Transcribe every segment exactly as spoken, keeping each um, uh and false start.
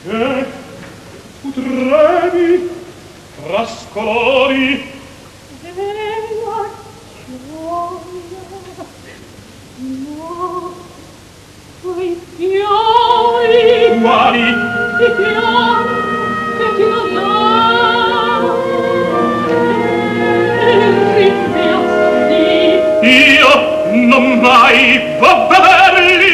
che tu tremi trascolori e la gioia no quei fiori quali i fiori che ti non dà e rimpiazzi io non mai vo' vederli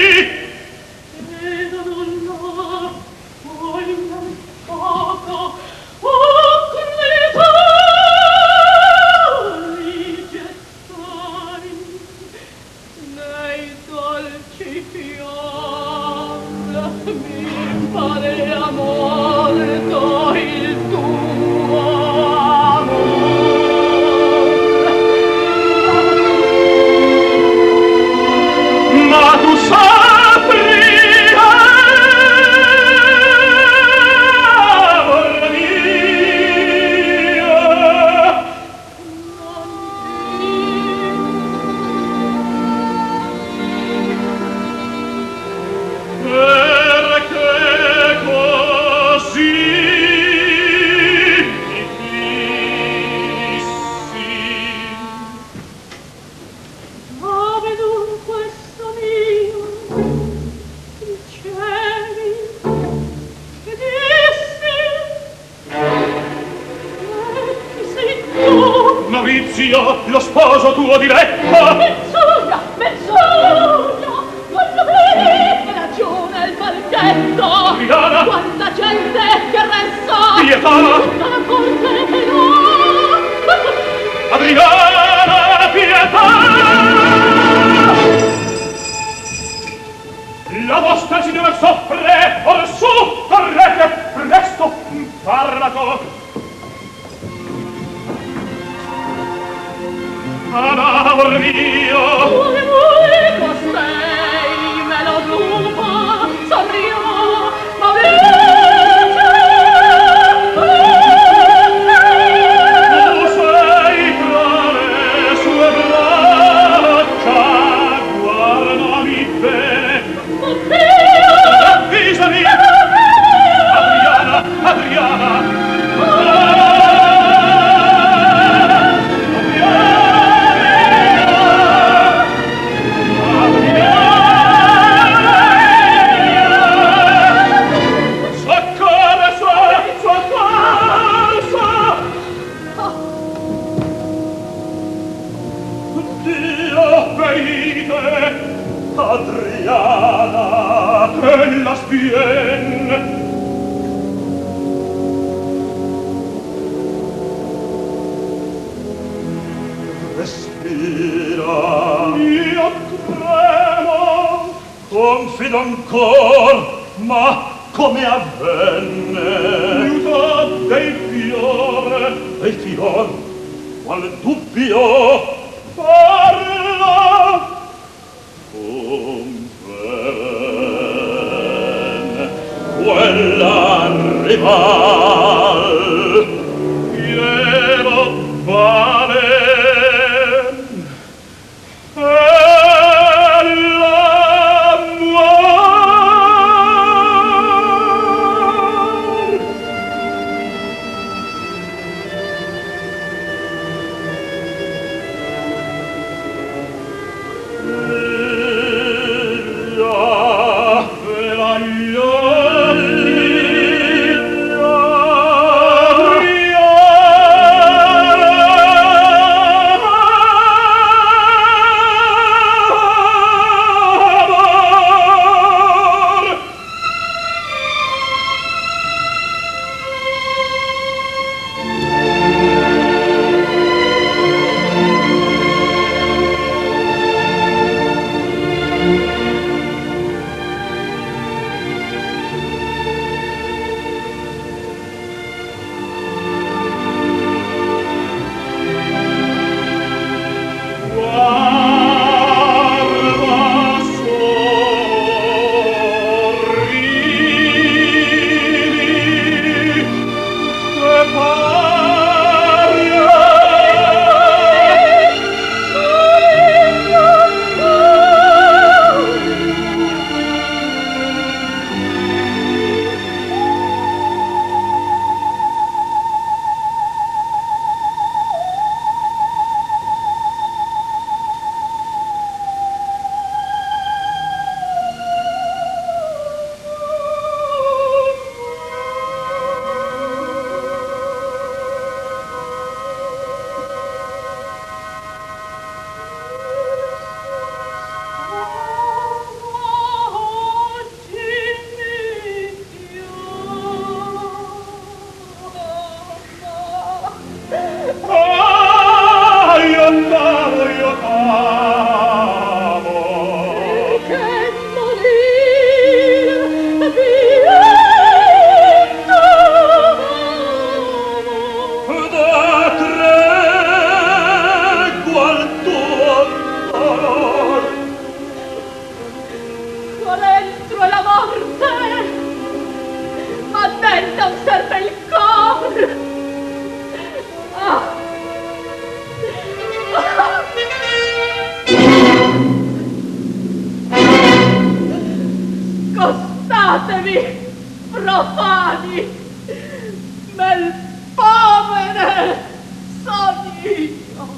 Maurizio, lo sposo tuo diletto! Menzugna, menzugna! Quando vedi che ragione il maledetto! Adriana! Quanta gente che resta! Pietà! Tutta la corte che no! Adriana, pietà! La vostra signora soffre! Or su, correte, presto, un farmaco! Amor mio! Vuole voi costei me lo ruba, sorrio, ma vece, tu sei tra le sue braccia, guardami bene! oddio, Avvisami! Adriana, Adriana! Adriana, ella spiene. Respira. Io tremo. Confido ancor, ma come avvenne? Aiuta dei fiore. Dei fior? Qual dubbio? Parla! Quella rival pieno vale e l'amor Ella, ella, ella non serve il cor. Ah. Ah. Scostatevi, profani, bel povere son io.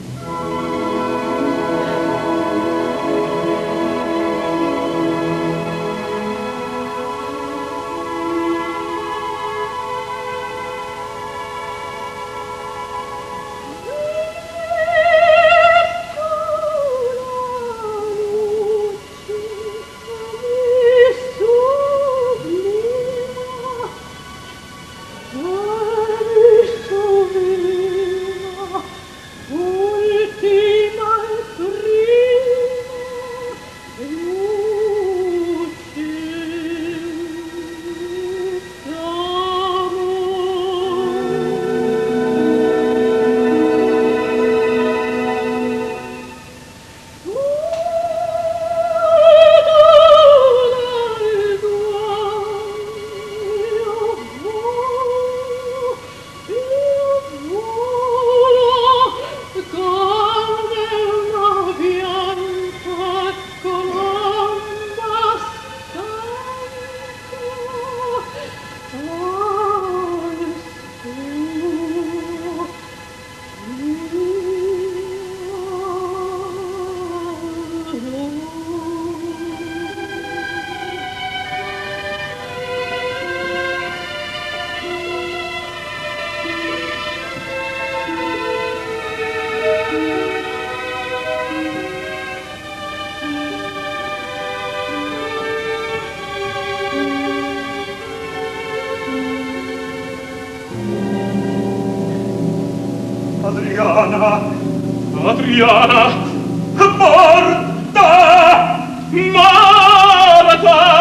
Adriana, Adriana, morta, morta!